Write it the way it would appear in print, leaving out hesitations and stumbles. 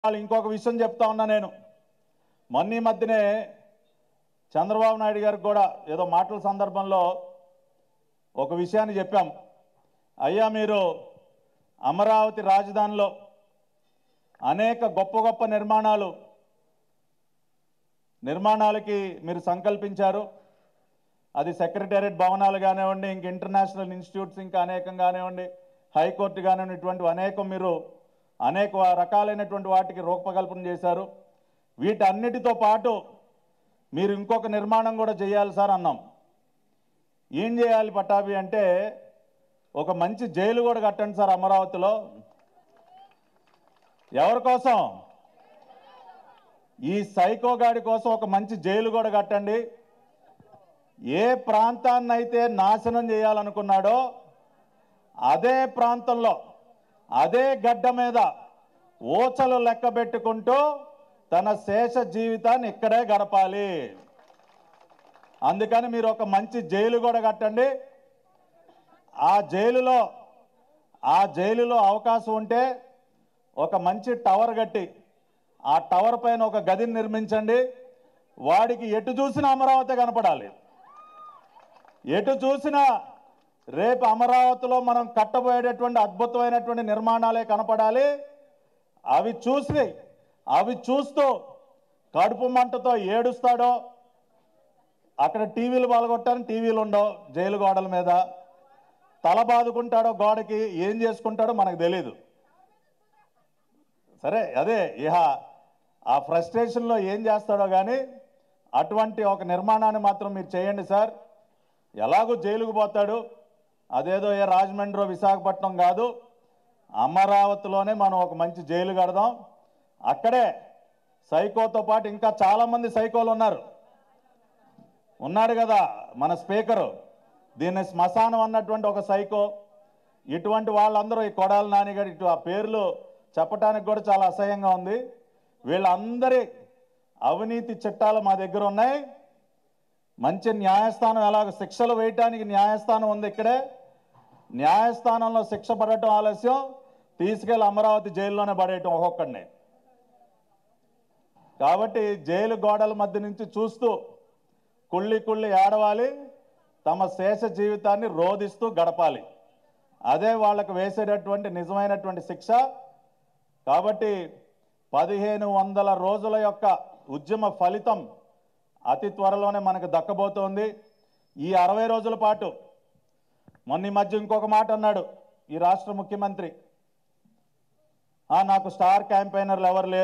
ఇంకొక విషయం చెప్తా ఉన్నా నేను మొన్న ఈ మధ్యనే చంద్రబాబు నాయుడు గారికి కూడా ఏదో మాటల సందర్భంలో ఒక విషయాన్ని చెప్పాం. అయ్యా మీరు అమరావతి రాజధానిలో అనేక గొప్ప గొప్ప నిర్మాణాలకి మీరు సంకల్పించారు. అది సెక్రటేరియట్ భవనాలు కానివ్వండి, ఇంక ఇంటర్నేషనల్ ఇన్స్టిట్యూట్స్ ఇంకా అనేకం కానివ్వండి, హైకోర్టు కానివ్వండి, ఇటువంటి అనేకం మీరు అనేక రకాలైనటువంటి వాటికి రూపకల్పన చేశారు. వీటన్నిటితో పాటు మీరు ఇంకొక నిర్మాణం కూడా చేయాలి సార్ అన్నాం. ఏం చేయాలి పట్టాభి అంటే ఒక మంచి జైలు కూడా కట్టండి సార్ అమరావతిలో. ఎవరి కోసం? ఈ సైకోగాడి కోసం ఒక మంచి జైలు కూడా కట్టండి. ఏ ప్రాంతాన్ని అయితే నాశనం చేయాలనుకున్నాడో అదే ప్రాంతంలో అదే గడ్డ మీద ఓచలు లెక్క పెట్టుకుంటూ తన శేష జీవితాన్ని ఇక్కడే గడపాలి. అందుకని మీరు ఒక మంచి జైలు కూడా కట్టండి. ఆ జైలులో అవకాశం ఉంటే ఒక మంచి టవర్ కట్టి ఆ టవర్ పైన ఒక గదిని నిర్మించండి. వాడికి ఎటు చూసినా అమరావతి కనపడాలి. ఎటు చూసినా రేపు అమరావతిలో మనం కట్టబోయేటటువంటి అద్భుతమైనటువంటి నిర్మాణాలే కనపడాలి. అవి చూస్తూ కడుపు మంటతో ఏడుస్తాడో, అక్కడ టీవీలు పాల్గొట్టాలని టీవీలు ఉండవు జైలు గోడల మీద, తల బాదుకుంటాడో గోడకి, ఏం చేసుకుంటాడో మనకు తెలీదు. సరే అదే ఇహ ఆ ఫ్రస్ట్రేషన్లో ఏం చేస్తాడో కానీ అటువంటి ఒక నిర్మాణాన్ని మాత్రం మీరు చేయండి సార్. ఎలాగూ జైలుకు పోతాడు, అదేదో ఏ రాజమండ్రి విశాఖపట్నం కాదు, అమరావతిలోనే మనం ఒక మంచి జైలు కడదాం. అక్కడే సైకోతో పాటు ఇంకా చాలామంది సైకోలు ఉన్నాడు కదా మన స్పీకరు, దీన్ని శ్మశానం అన్నటువంటి ఒక సైకో. ఇటువంటి వాళ్ళందరూ ఈ కొడాలి నానిగారు, ఇటు ఆ పేర్లు చెప్పడానికి కూడా చాలా అసహ్యంగా ఉంది. వీళ్ళందరి అవినీతి చట్టాలు మా దగ్గర ఉన్నాయి. మంచి న్యాయస్థానం, ఎలాగ శిక్షలు వేయటానికి న్యాయస్థానం ఉంది ఇక్కడే. న్యాయస్థానంలో శిక్ష పడటం ఆలస్యం, తీసుకెళ్లి అమరావతి జైల్లోనే పడేయటం ఒక్కొక్కడిని. కాబట్టి జైలు గోడల మధ్య నుంచి చూస్తూ కుళ్ళి ఏడవాలి, తమ శేష జీవితాన్ని రోధిస్తూ గడపాలి. అదే వాళ్ళకు వేసేటటువంటి నిజమైనటువంటి శిక్ష. కాబట్టి 1500 రోజుల యొక్క ఉద్యమ ఫలితం అతి త్వరలోనే మనకు దక్కబోతోంది. ఈ 60 రోజుల పాటు మొన్న ఈ మధ్య ఇంకొక మాట అన్నాడు ఈ రాష్ట్ర ముఖ్యమంత్రి, నాకు స్టార్ క్యాంపెయినర్లు ఎవరు లేరు.